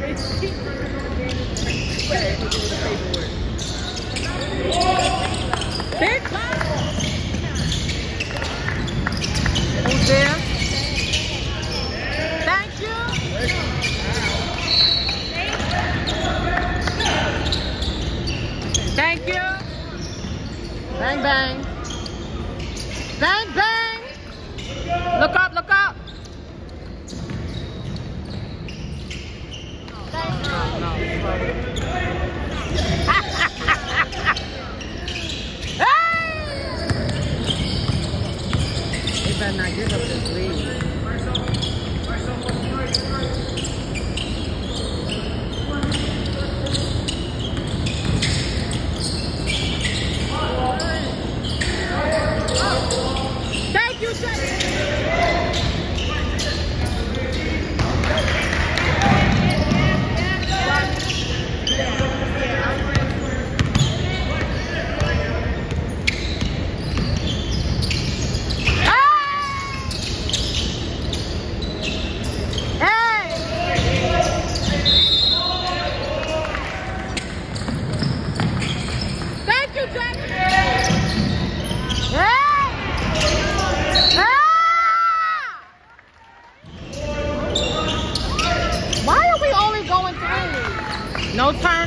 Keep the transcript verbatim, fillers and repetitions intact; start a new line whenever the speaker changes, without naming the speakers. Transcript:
Big time. Who's there? Thank you. Thank you. Bang, bang. Bang, bang. Look up, look up. Thank you. No, they better not give up this lead. Thank you, Jay. No time.